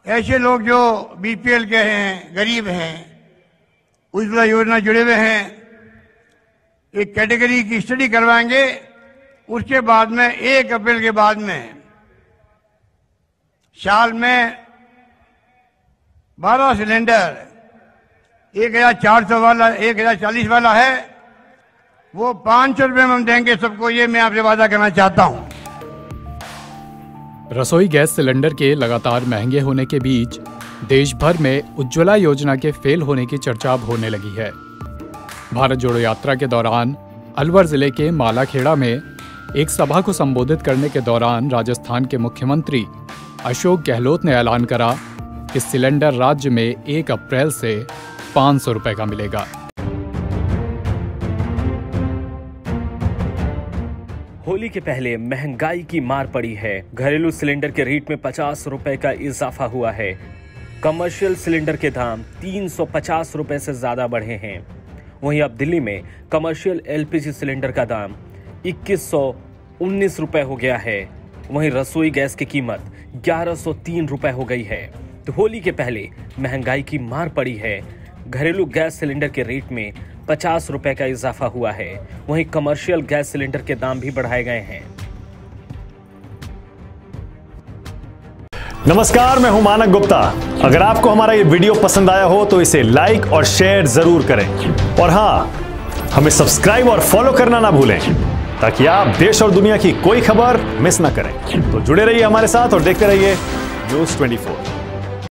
ऐसे लोग जो बीपीएल के हैं, गरीब हैं, उज्ज्वला योजना जुड़े हुए हैं, एक कैटेगरी की स्टडी करवाएंगे। उसके बाद में 1 अप्रैल के बाद में साल में 12 सिलेंडर 1400 वाला, 1040 वाला है, वो 500 रुपये में हम देंगे सबको। ये मैं आपसे वादा करना चाहता हूं। रसोई गैस सिलेंडर के लगातार महंगे होने के बीच देश भर में उज्ज्वला योजना के फेल होने की चर्चा अब होने लगी है। भारत जोड़ो यात्रा के दौरान अलवर जिले के मालाखेड़ा में एक सभा को संबोधित करने के दौरान राजस्थान के मुख्यमंत्री अशोक गहलोत ने ऐलान करा कि सिलेंडर राज्य में 1 अप्रैल से 500 रुपए का मिलेगा। होली के पहले महंगाई की मार पड़ी है। घरेलू सिलेंडर के रेट में 50 रुपए का इजाफा हुआ है। कमर्शियल सिलेंडर के दाम 350 रुपए से ज्यादा बढ़े हैं। वहीं अब दिल्ली में कमर्शियल एलपीजी सिलेंडर का दाम 2119 रुपए हो गया है। वहीं रसोई गैस की कीमत 1103 रुपए हो गई है। तो होली के पहले महंगाई की मार पड़ी है। घरेलू गैस सिलेंडर के रेट में 50 रुपए का इजाफा हुआ है। वहीं कमर्शियल गैस सिलेंडर के दाम भी बढ़ाए गए हैं। नमस्कार, मैं हूं मानक गुप्ता। अगर आपको हमारा ये वीडियो पसंद आया हो तो इसे लाइक और शेयर जरूर करें, और हां, हमें सब्सक्राइब और फॉलो करना ना भूलें ताकि आप देश और दुनिया की कोई खबर मिस ना करें। तो जुड़े रहिए हमारे साथ और देखते रहिए न्यूज़ 24।